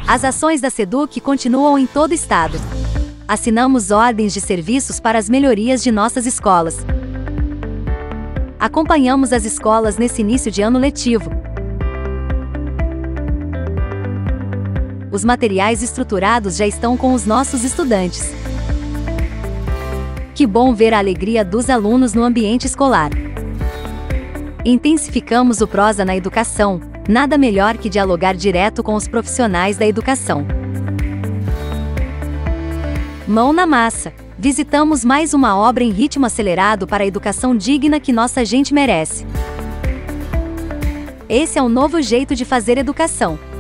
As ações da SEDUC continuam em todo o estado. Assinamos ordens de serviços para as melhorias de nossas escolas. Acompanhamos as escolas nesse início de ano letivo. Os materiais estruturados já estão com os nossos estudantes. Que bom ver a alegria dos alunos no ambiente escolar. Intensificamos o Prosa na educação, nada melhor que dialogar direto com os profissionais da educação. Mão na massa. Visitamos mais uma obra em ritmo acelerado para a educação digna que nossa gente merece. Esse é o novo jeito de fazer educação.